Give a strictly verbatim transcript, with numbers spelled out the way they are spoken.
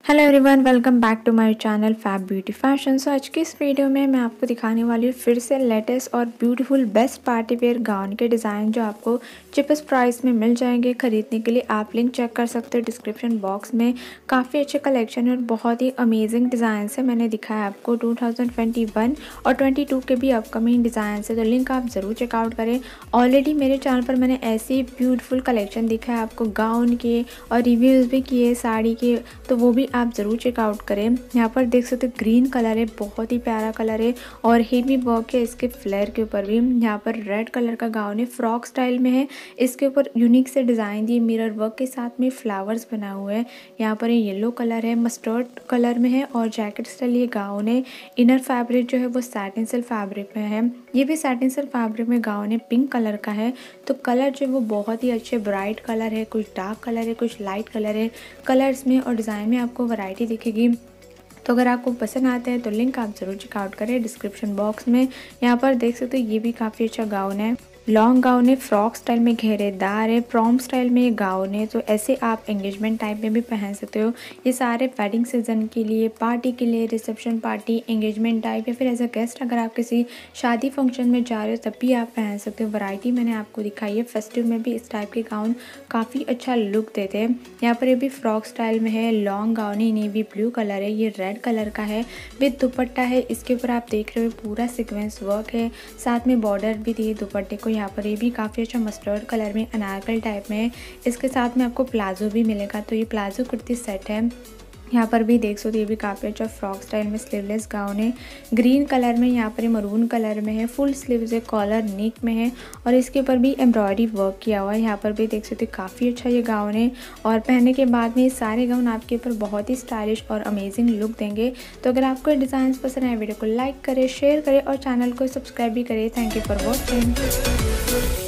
Hello everyone, welcome back to my channel fab beauty fashion. So आज की इस video में मैं आपको दिखाने वाली हूँ फिर से लेटेस्ट और beautiful best party wear gown के डिज़ाइन जो आपको चिपेस्ट प्राइस में मिल जाएंगे। खरीदने के लिए आप लिंक चेक कर सकते हो डिस्क्रिप्शन बॉक्स में। काफ़ी अच्छे कलेक्शन है और बहुत ही अमेजिंग डिज़ाइन है। मैंने दिखाया आपको टू थाउजेंड ट्वेंटी वन और ट्वेंटी टू के भी अपकमिंग डिज़ाइन है, तो लिंक आप ज़रूर चेकआउट करें। ऑलरेडी मेरे चैनल पर मैंने ऐसी ब्यूटीफुल कलेक्शन दिखाया आपको गाउन के और रिव्यूज़ भी किए साड़ी के, तो वो भी आप ज़रूर चेकआउट करें। यहाँ पर देख सकते हो ग्रीन कलर है, बहुत ही प्यारा कलर है और हेवी वर्क है इसके फ्लेयर के ऊपर भी। यहाँ पर रेड कलर का गाउन है, फ्रॉक स्टाइल में है। इसके ऊपर यूनिक से डिज़ाइन दिए, मिरर वर्क के साथ में फ्लावर्स बना हुआ है। यहाँ पर ये येलो कलर है, मस्टर्ड कलर में है और जैकेट स्टाइल ये गाउन है। इनर फैब्रिक जो है वो सैटिन सिल्क फैब्रिक में है। ये भी सैटिन सिल्क फैब्रिक में गाउन है, पिंक कलर का है। तो कलर जो है वो बहुत ही अच्छे ब्राइट कलर है, कुछ डार्क कलर है, कुछ लाइट कलर है। कलर्स में और डिज़ाइन में आपको वैरायटी दिखेगी। तो अगर आपको पसंद आता है तो लिंक आप ज़रूर चेकआउट करें डिस्क्रिप्शन बॉक्स में। यहाँ पर देख सकते हो ये भी काफ़ी अच्छा गाउन है, लॉन्ग गाउन है, फ्रॉक स्टाइल में घेरेदार है, प्रॉम स्टाइल में ये गाउन है। तो ऐसे आप एंगेजमेंट टाइप में भी पहन सकते हो। ये सारे वेडिंग सीजन के लिए, पार्टी के लिए, रिसेप्शन पार्टी, एंगेजमेंट टाइप या फिर एज अ गेस्ट अगर आप किसी शादी फंक्शन में जा रहे हो तब भी आप पहन सकते हो। वैरायटी मैंने आपको दिखाई है। फेस्टिव में भी इस टाइप के गाउन काफ़ी अच्छा लुक देते हैं। यहाँ पर ये भी फ्रॉक स्टाइल में है, लॉन्ग गाउन है, नेवी ब्लू कलर है, ये रेड कलर का है विद दुपट्टा है। इसके ऊपर आप देख रहे हो पूरा सीक्वेंस वर्क है, साथ में बॉर्डर भी दिए दुपट्टे को। यहाँ पर ये भी काफ़ी अच्छा मस्टर्ड कलर में अनारकली टाइप में है। इसके साथ में आपको प्लाजो भी मिलेगा, तो ये प्लाजो कुर्ती सेट है। यहाँ पर भी देख सकते हो ये भी काफ़ी अच्छा फ्रॉक स्टाइल में स्लीवलेस गाउन है, ग्रीन कलर में। यहाँ पर मरून कलर में है, फुल स्लीव्स है, कॉलर नेक में है और इसके ऊपर भी एम्ब्रॉयडरी वर्क किया हुआ है। यहाँ पर भी देख सकते हो काफ़ी अच्छा ये गाउन है और पहनने के बाद में ये सारे गाउन आपके ऊपर बहुत ही स्टाइलिश और अमेजिंग लुक देंगे। तो अगर आपको डिज़ाइन पसंद आए वीडियो को लाइक करें, शेयर करें और चैनल को सब्सक्राइब भी करें। Thank you for watching.